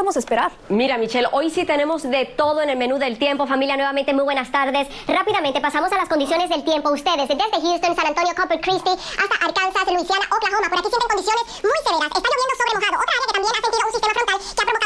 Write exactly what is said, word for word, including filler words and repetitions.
podemos esperar? Mira, Michelle, hoy sí tenemos de todo en el menú del tiempo. Familia, nuevamente muy buenas tardes. Rápidamente pasamos a las condiciones del tiempo. Ustedes, desde Houston, San Antonio, Corpus Christi, hasta Arkansas, Luisiana, Oklahoma, por aquí sienten condiciones muy severas. Está lloviendo sobre mojado. Otra área que también ha sentido un sistema frontal que ha provocado